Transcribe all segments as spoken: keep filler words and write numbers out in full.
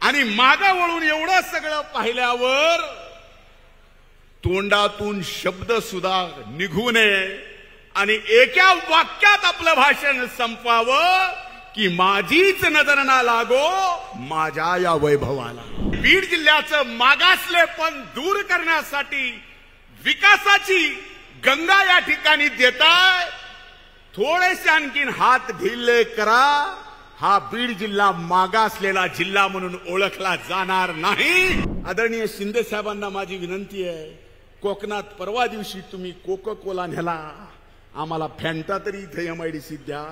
आणि मागे वळून एवढं सगळं पाहिल्यावर तोंडातून शब्द सुद्धा निघू नये आणि एका वाक्यात आपलं भाषण संपवावं की माझीच नजर ना लागो माझ्या या वैभवाला। बीड जिल्ह्याचं मागासलेपण दूर करण्यासाठी विकासाची गंगा या ठिकाणी देताय, थोडेसे आणखीन हात ढिले करा। हा बीड जिल्हा मागासलेला जिल्हा म्हणून ओळखला जाणार नाही। आदरणीय शिंदे साहेबांना माझी विनंती आहे, कोकणात परवा दिवशी तुम्ही कोका कोला नेला, आम्हाला फॅन्टा तरी इथे एमआयडीसी द्या।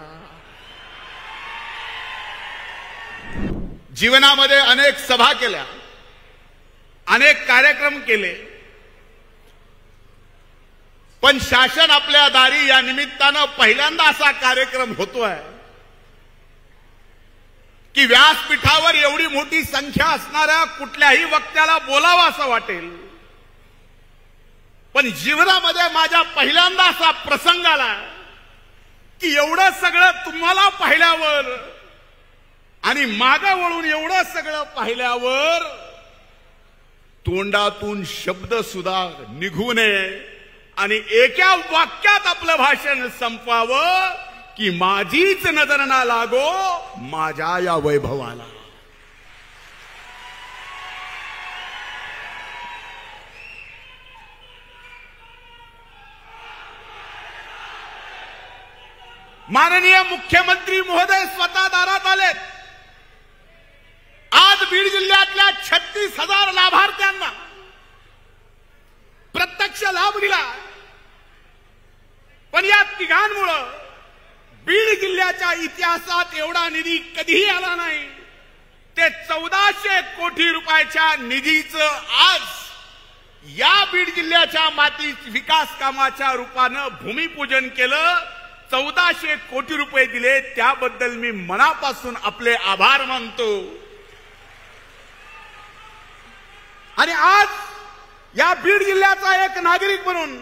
जीवनामध्ये अनेक सभा केल्या, अनेक कार्यक्रम केले, पण शासन आपल्या दारी या निमित्तानं पहिल्यांदा असा कार्यक्रम होतोय की व्यासपीठावर एवढी मोठी संख्या असणाऱ्या कुठल्याही वक्त्याला बोलावं असं वाटेल, पण जीवनामध्ये माझ्या पहिल्यांदा असा प्रसंग आला की एवढं सगळं तुम्हाला पाहिल्यावर आणि मागे वळून एवढं सगळं पाहिल्यावर तोंडातून शब्द सुद्धा निघू नये आणि एका वाक्यात आपलं भाषण संपवावं की माझीच नजर ना लागो माझ्या या वैभवाला। माननीय मुख्यमंत्री महोदय स्वतः दारात आलेत। आज बीड जिल्ह्यातल्या छत्तीस हजार लाभार्थ्यांना प्रत्यक्ष लाभ दिला, पण या तिघांमुळे बीड जिल्ह्याच्या इतिहासात एवढा निधी कधीही आला नाही। ते चौदाशे कोटी रुपयाच्या निधीचं आज या बीड जिल्ह्याच्या मातीत विकास कामाच्या रूपानं भूमिपूजन केलं। चौदाशे कोटी रुपये दिले, त्याबद्दल मी मनापासून आपले आभार मानतो। आणि आज या बीड जिल्ह्याचा एक नागरिक म्हणून,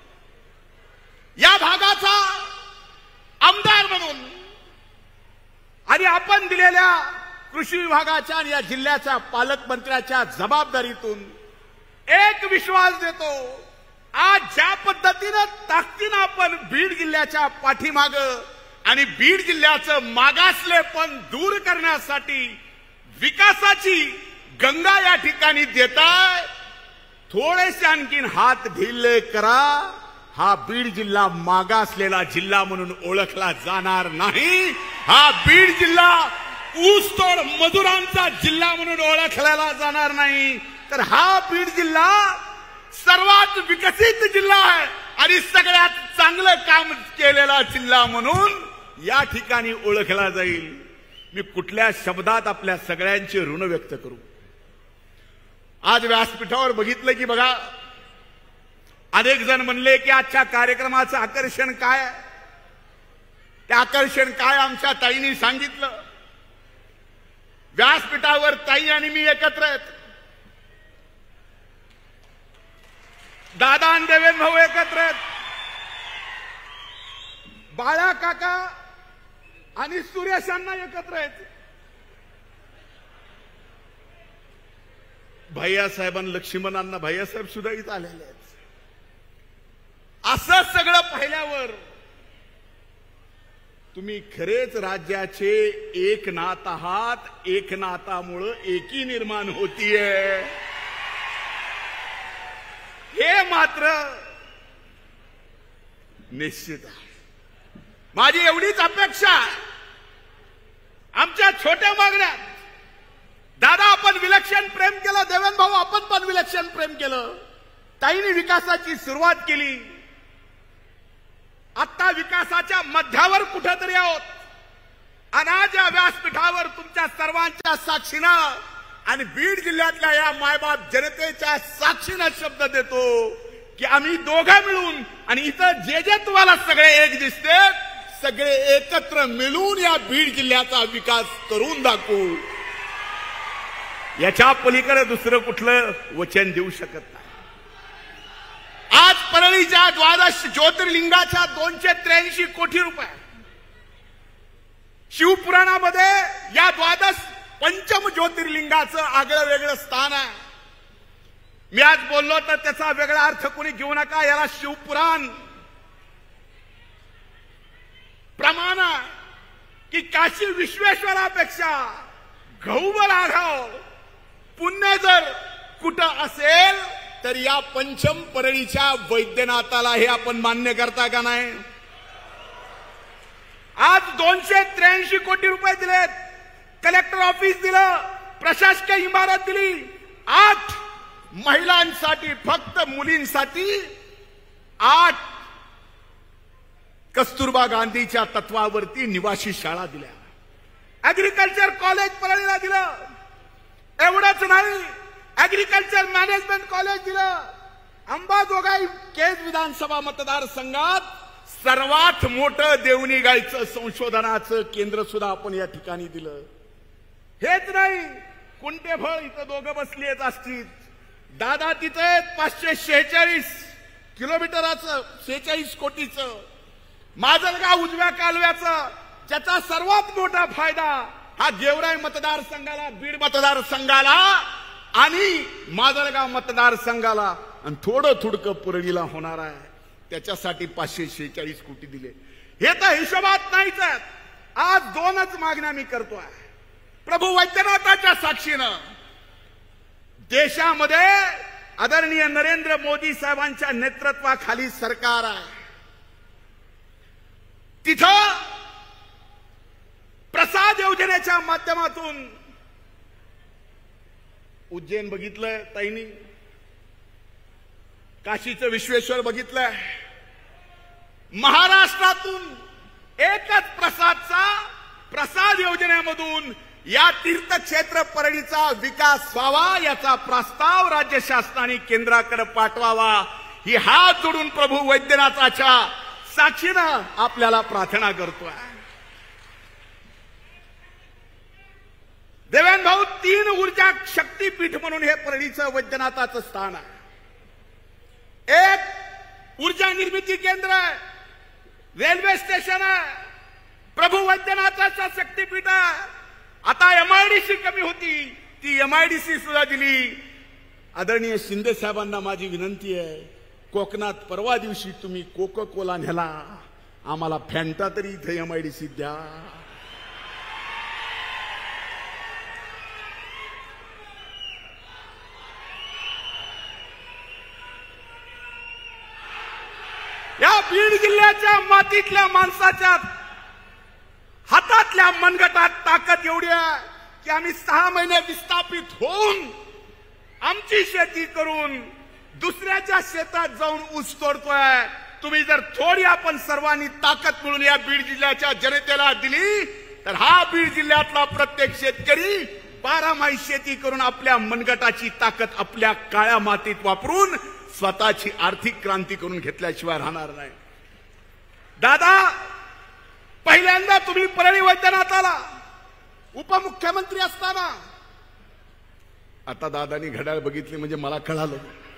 या भागाचा आमदार म्हणून आणि आपण दिलेल्या कृषी विभागाच्या आणि या जिल्ह्याच्या पालकमंत्र्याच्या जबाबदारीतून एक विश्वास देतो, आज ज्या पद्धतीनं ताकदीनं आपण बीड जिल्ह्याच्या पाठीमाग आणि बीड जिल्ह्याचं मागासलेपण दूर करण्यासाठी विकासाची गंगा या ठिकाणी देताय, थोडेसे आणखीन हात ढिले करा। हा बीड जिल्हा मागासलेला जिल्हा म्हणून ओळखला जाणार नाही। हा बीड जिल्हा ऊसतोड मजुरांचा जिल्हा म्हणून ओळखला जाणार नाही, तर हा बीड जिल्हा सर्वात विकसित जिल्हा आहे आणि सगळ्यात चांगलं काम केलेला जिल्हा म्हणून या ठिकाणी ओळखला जाईल। मी कुठल्या शब्दात आपल्या सगळ्यांचे ऋण व्यक्त करू। आज व्यासपीठावर बघितलं की बघा, अनेक जण म्हणले की आजच्या कार्यक्रमाचं आकर्षण काय, ते आकर्षण काय आमच्या ताईंनी सांगितलं। व्यासपीठावर ताई आणि मी एकत्र आहेत, दादा आणि देवेंद्र भाऊ एकत्र आहेत, बाळा काका आणि सुरेशांना एकत्र आहेत, भैयासाहेबांना लक्ष्मणांना भैयासाहेब सुद्धा इथं आलेले आहेत। असं सगळं पाहिल्यावर तुम्ही खरेच राज्याचे एक नात आहात, एक नातामुळे एकी निर्माण होतीये हे मात्र निश्चित आहे। माझी एवढीच अपेक्षा आहे, आमच्या छोट्या मागण्यात दादा आपण विलक्षण प्रेम केलं, देवेंद्र भाऊ आपण पण विलक्षण प्रेम केलं, ताईंनी विकासाची सुरुवात केली, आता विकासाच्या मध्यावर कुठेतरी आहोत आणि आज या व्यासपीठावर तुमच्या सर्वांच्या साक्षीनं आणि बीड जिल्ह्यातल्या या मायबाप जनतेच्या साक्षीनं शब्द देतो की आम्ही दोघं मिळून आणि इथं जे जे तुम्हाला सगळे एक दिसते सगळे एकत्र मिळून या बीड जिल्ह्याचा विकास करून दाखवू। याच्या पलीकडे दुसरं कुठलं वचन देऊ शकत नाही। आज परळीच्या द्वादश ज्योतिर्लिंगाच्या दोनशे त्र्याऐंशी कोटी रुपये शिवपुराणामध्ये या द्वादश पंचम ज्योतिर्लिंगाचं आगळं वेगळं स्थान आहे. मी आज बोललो तर त्याचा वेगळा अर्थ कोणी घेऊ नका. याला शिवपुराण प्रमाण की काशी विश्वेश्वरापेक्षा गहुबल आढाव पुण्य जर कुठं असेल तर या पंचम परळीच्या वैद्यनाथाला हे आपण मान्य करता का नाही? आज दोनशे त्र्याऐंशी कोटी रुपये दिलेत. कलेक्टर ऑफिस दिलं, प्रशासकीय इमारत दिली, आठ महिलांसाठी फक्त मुलींसाठी आठ कस्तुरबा गांधीच्या तत्वावरती निवासी शाळा दिल्या. ऍग्रिकल्चर कॉलेज परळीला दिलं. एवढंच नाही, ऍग्रिकल्चर मॅनेजमेंट कॉलेज दिलं. अंबाजोगाई केज विधानसभा मतदारसंघात सर्वात मोठं देवणी गायचं संशोधनाचं केंद्र सुद्धा आपण या ठिकाणी दिलं. हेच नाही, कुंटेफळ इथं दोघं बसली आहेत असतील, दादा तिथे पाचशे शेहेचाळीस किलोमीटराचं शेहेचाळीस कोटीचं माजलगाव उजव्या कालव्याचं, ज्याचा सर्वात मोठा फायदा हा गेवराई मतदारसंघाला, बीड मतदारसंघाला आणि माजलगाव मतदारसंघाला आणि थोडं थोडकं परळीला होणार आहे. त्याच्यासाठी पाचशे शेहेचाळीस कोटी दिले. हे तर हिशोबात नाहीच आहेत. आज दोनच मागण्या मी करतोय. प्रभू वैद्यनाथाच्या साक्षीनं देशामध्ये आदरणीय नरेंद्र मोदी साहेबांच्या नेतृत्वाखाली सरकार आहे. तिथं प्रसाद योजनेच्या माध्यमातून उज्जैन बघितलंय ताईंनी, काशीचं विश्वेश्वर बघितलंय. महाराष्ट्रातून एकच प्रसादचा प्रसाद योजनेमधून या तीर्थक्षेत्र परळीचा विकास व्हावा याचा प्रस्ताव राज्य शासनाने केंद्राकडे पाठवावा ही हात जोडून प्रभू वैद्यनाथाच्या साक्षीनं आपल्याला प्रार्थना करतोय. देवेंद्र भाऊ, तीन ऊर्जा शक्तीपीठ म्हणून हे परळीचं वैद्यनाथाचं स्थान आहे. एक ऊर्जा निर्मिती केंद्र आहे, रेल्वे स्टेशन आहे, प्रभू वैद्यनाथाचा शक्तीपीठ आहे. आता एमआयडीसी कमी होती, ती एमआयडीसी सुद्धा दिली. आदरणीय शिंदे साहेबांना माझी विनंती आहे, कोकणात परवा दिवशी तुम्ही कोका कोला नेला, आम्हाला फॅन्टा तरी इथे एमआयडीसी द्या. या बीड जिल्ह्याच्या मातीतल्या माणसाच्या हातातल्या मनगटात ताकद एवढी आहे की आम्ही सहा महिने विस्थापित होऊन आमची शेती करून दुसऱ्याच्या शेतात जाऊन ऊस तोडतोय. तुम्ही जर थोडी आपण सर्वांनी ताकद मिळून या बीड जिल्ह्याच्या जनतेला दिली तर हा बीड जिल्ह्यातला प्रत्येक शेतकरी बारामाही शेती करून आपल्या मनगटाची ताकद आपल्या काळ्या मातीत वापरून स्वतःची आर्थिक क्रांती करून घेतल्याशिवाय राहणार नाही. दादा, पहिल्यांदा तुम्ही परळी वैद्यनाथाला उपमुख्यमंत्री असताना, आता दादानी घड्याळ बघितली म्हणजे मला कळालं,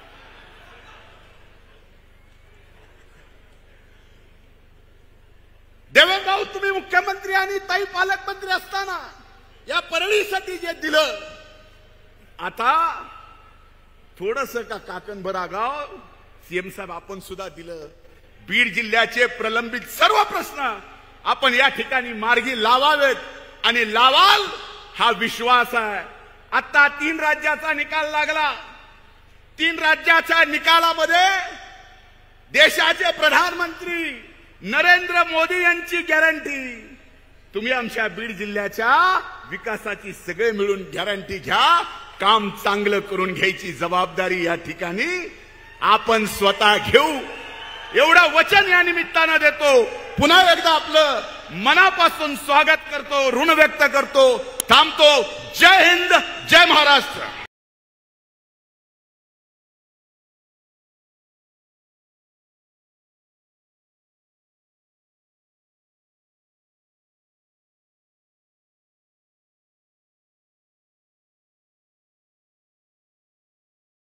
देवेंद्र भाऊ तुम्ही मुख्यमंत्री आणि ताई पालकमंत्री असताना या परळीसाठी जे दिलं, आता थोडस का काकणभर आगाव सीएम साहेब आपण सुद्धा दिलं. बीड जिल्ह्याचे प्रलंबित सर्व प्रश्न आपण या ठिकाणी मार्गी लावावेत आणि लावाल हा विश्वास आहे. आता तीन राज्याचा निकाल लागला. तीन राज्याच्या निकालामध्ये देशाचे प्रधानमंत्री नरेंद्र मोदी यांची गॅरंटी, तुम्ही आमच्या बीड जिल्ह्याच्या विकासाची सगळे मिळून गॅरंटी घ्या, काम चांगलं करून घ्यायची जबाबदारी या ठिकाणी आपण स्वतः घेऊ एवढं वचन या निमित्तानं देतो. पुन्हा एकदा आपलं मनापासून स्वागत करतो, ऋण व्यक्त करतो, थांबतो. जय हिंद, जय महाराष्ट्र.